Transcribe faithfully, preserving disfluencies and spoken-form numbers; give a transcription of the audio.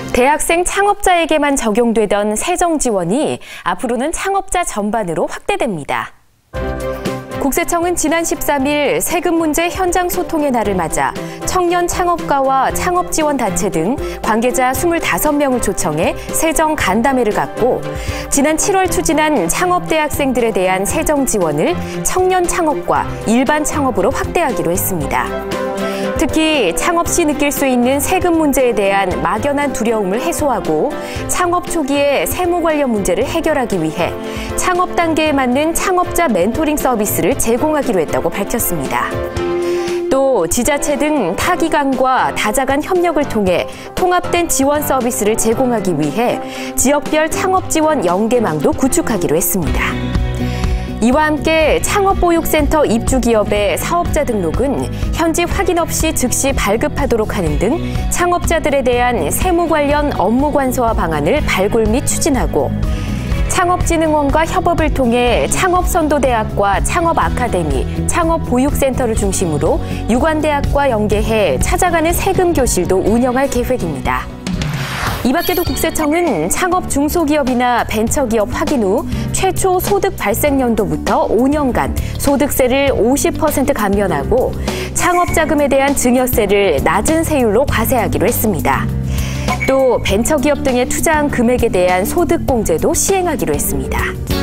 대학생 창업자에게만 적용되던 세정 지원이 앞으로는 창업자 전반으로 확대됩니다. 국세청은 지난 십삼 일 세금 문제 현장 소통의 날을 맞아 청년 창업가와 창업지원단체 등 관계자 이십오 명을 초청해 세정 간담회를 갖고 지난 칠월 추진한 창업대학생들에 대한 세정 지원을 청년 창업과 일반 창업으로 확대하기로 했습니다. 특히 창업 시 느낄 수 있는 세금 문제에 대한 막연한 두려움을 해소하고 창업 초기의 세무 관련 문제를 해결하기 위해 창업 단계에 맞는 창업자 멘토링 서비스를 제공하기로 했다고 밝혔습니다. 또 지자체 등 타기관과 다자 간 협력을 통해 통합된 지원 서비스를 제공하기 위해 지역별 창업 지원 연계망도 구축하기로 했습니다. 이와 함께 창업보육센터 입주기업의 사업자 등록은 현지 확인 없이 즉시 발급하도록 하는 등 창업자들에 대한 세무 관련 업무 관소화 방안을 발굴 및 추진하고 창업진흥원과 협업을 통해 창업선도대학과 창업아카데미, 창업보육센터를 중심으로 유관대학과 연계해 찾아가는 세금 교실도 운영할 계획입니다. 이 밖에도 국세청은 창업 중소기업이나 벤처기업 확인 후 최초 소득 발생 연도부터 오 년간 소득세를 오십 퍼센트 감면하고 창업자금에 대한 증여세를 낮은 세율로 과세하기로 했습니다. 또 벤처기업 등에 투자한 금액에 대한 소득공제도 시행하기로 했습니다.